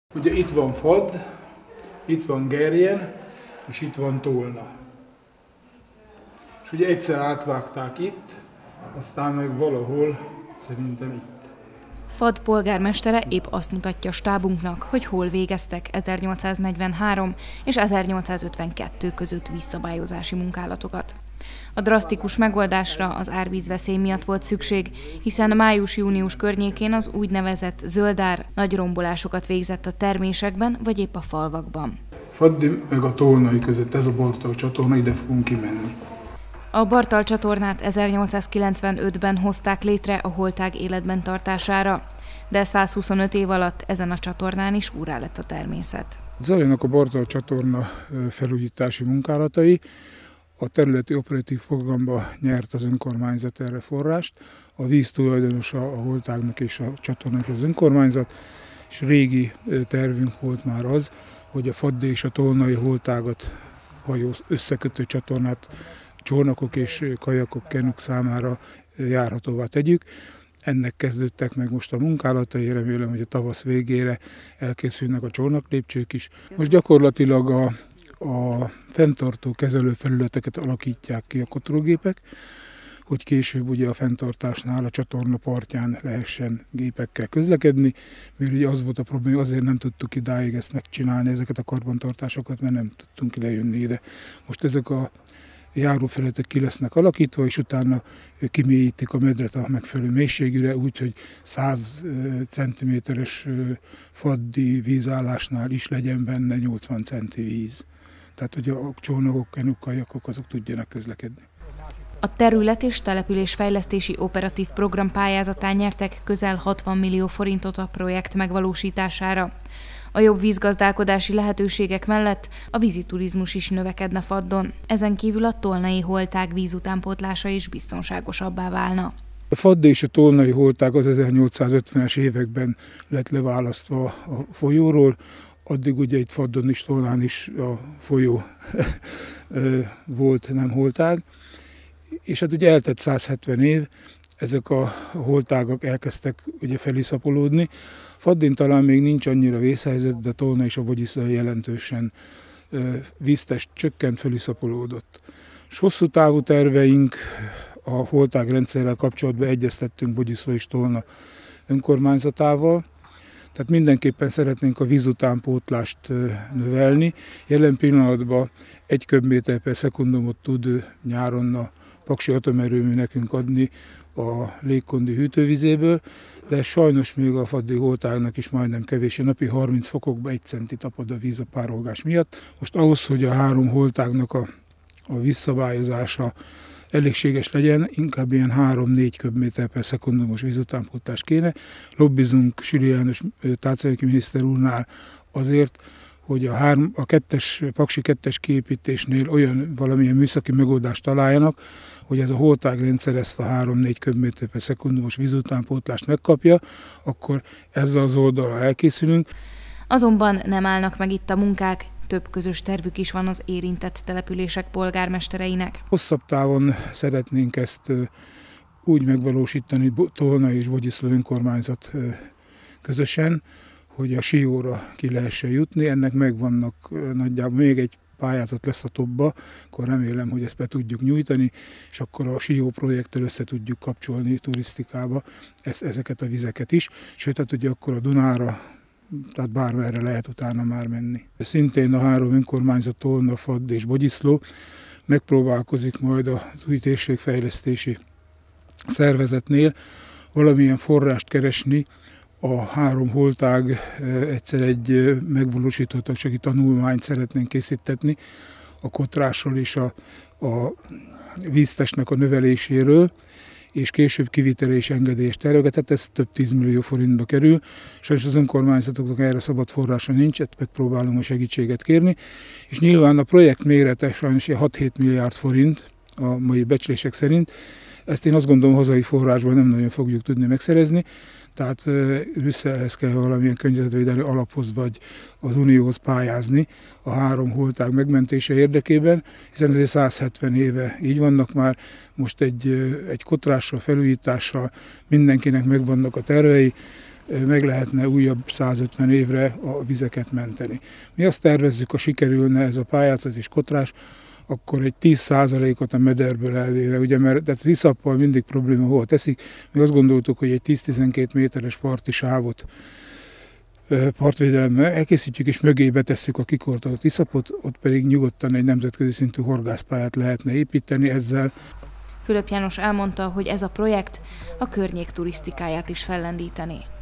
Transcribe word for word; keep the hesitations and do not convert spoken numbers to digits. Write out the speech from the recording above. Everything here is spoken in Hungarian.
Ugye itt van Fadd, itt van Gerjen, és itt van Tolna. És ugye egyszer átvágták itt, aztán meg valahol szerintem itt. Fadd polgármestere épp azt mutatja stábunknak, hogy hol végeztek ezernyolcszáznegyvenhárom és ezernyolcszázötvenkettő között vízszabályozási munkálatokat. A drasztikus megoldásra az árvízveszély miatt volt szükség, hiszen május-június környékén az úgynevezett zöldár nagy rombolásokat végzett a termésekben vagy épp a falvakban. Faddi meg a Tolnai között ez a Bartal csatorna, ide fogunk kimenni. A Bartal csatornát ezernyolcszázkilencvenötben hozták létre a holtág életben tartására, de százhuszonöt év alatt ezen a csatornán is úrrá lett a természet. Zajlanak a Bartal csatorna felújítási munkálatai. A területi operatív programba nyert az önkormányzat erre forrást. A víz tulajdonosa a holtágnak és a csatornának az önkormányzat, és régi tervünk volt már az, hogy a Faddi és a Tolnai holtágat hajó összekötő csatornát csónakok és kajakok, kenuk számára járhatóvá tegyük. Ennek kezdődtek meg most a munkálatai, remélem, hogy a tavasz végére elkészülnek a csónaklépcsők is. Most gyakorlatilag a, a fenntartó kezelőfelületeket alakítják ki a kotorogépek, hogy később ugye a fenntartásnál a csatorna partján lehessen gépekkel közlekedni, mert ugye az volt a probléma, azért nem tudtuk idáig ezt megcsinálni, ezeket a karbantartásokat, mert nem tudtunk lejönni ide. Most ezek a járófelületek ki lesznek alakítva, és utána kimélyítik a medret a megfelelő mélységűre, úgyhogy száz centiméteres faddi vízállásnál is legyen benne nyolcvan centi víz. Tehát, hogy a csónakok, kenuk, kajakok azok tudjanak közlekedni. A terület és településfejlesztési operatív program pályázatán nyertek közel hatvan millió forintot a projekt megvalósítására. A jobb vízgazdálkodási lehetőségek mellett a víziturizmus is növekedne Faddon. Ezen kívül a tolnai holtág vízutánpótlása is biztonságosabbá válna. A Fadd és a Tolnai holtág az ezernyolcszázötvenes években lett leválasztva a folyóról, addig ugye itt Faddon is, Tolnán is a folyó volt, nem holtág. És hát ugye eltett száz hetven év, ezek a holtágak elkezdtek ugye feliszapolódni. Faddin talán még nincs annyira vészhelyzet, de a Tolna és a Bogyiszla jelentősen víztest csökkent, feliszapolódott. És hosszú távú terveink a holtágrendszerrel kapcsolatban egyeztettünk Bogyiszla és Tolna önkormányzatával. Tehát mindenképpen szeretnénk a vízutánpótlást növelni. Jelen pillanatban egy köbméter per szekundumot tud nyáron a Paksi atomerőmű nekünk adni a légkondi hűtővizéből, de sajnos még a faddi holtágnak is majdnem kevés, a napi harminc fokokban egy centi tapad a víz a párolgás miatt. Most ahhoz, hogy a három holtágnak a, a vízszabályozása elégséges legyen, inkább ilyen három-négy köbméter per szekundumos vízutánpótlás kéne. Lobbizunk Süli János tárcajnoki miniszter úrnál azért, hogy a, három, a kettes, Paksi kettes kiépítésnél olyan valamilyen műszaki megoldást találjanak, hogy ez a holtágrendszer ezt a három-négy köbméter per szekundumos vízutánpótlást megkapja, akkor ezzel az oldalra elkészülünk. Azonban nem állnak meg itt a munkák, több közös tervük is van az érintett települések polgármestereinek. Hosszabb távon szeretnénk ezt úgy megvalósítani, Tolna és Bogyiszla önkormányzat közösen, hogy a Sióra ki lehessen jutni. Ennek megvannak nagyjából még egy pályázat lesz a topba, akkor remélem, hogy ezt be tudjuk nyújtani, és akkor a Sió projekttel össze tudjuk kapcsolni turisztikába ezeket a vizeket is. Sőt, hát ugye akkor a Dunára, tehát bármerre lehet utána már menni. Szintén a három önkormányzat, Tolna, Fadd és Bogyiszló megpróbálkozik majd az új térségfejlesztési szervezetnél valamilyen forrást keresni, a három holtág egyszer egy megvalósíthatósági tanulmányt szeretnénk készítetni a kotrásról és a, a víztestnek a növeléséről, és később kivitele és engedélyes terveket, tehát ez több tízmillió forintba kerül. Sajnos az önkormányzatoknak erre szabad forrása nincs, ezt megpróbálunk a segítséget kérni. És nyilván a projekt mérete sajnos hat-hét milliárd forint a mai becslések szerint. Ezt én azt gondolom, hazai forrásban nem nagyon fogjuk tudni megszerezni, tehát Brüsszelhez kell valamilyen környezetvédelmi alaphoz vagy az Unióhoz pályázni a három holtág megmentése érdekében, hiszen azért száz hetven éve így vannak már, most egy, egy kotrással, felújítással mindenkinek megvannak a tervei, meg lehetne újabb százötven évre a vizeket menteni. Mi azt tervezzük, ha sikerülne ez a pályázat és kotrás, akkor egy tíz százalékot a mederből elvéve, ugye, mert az iszappal mindig probléma hol teszik. Mi azt gondoltuk, hogy egy tíz-tizenkét méteres parti sávot partvédelemmel elkészítjük, és mögébe tesszük a kikortolt iszapot, ott pedig nyugodtan egy nemzetközi szintű horgászpályát lehetne építeni ezzel. Fülöp János elmondta, hogy ez a projekt a környék turisztikáját is fellendítené.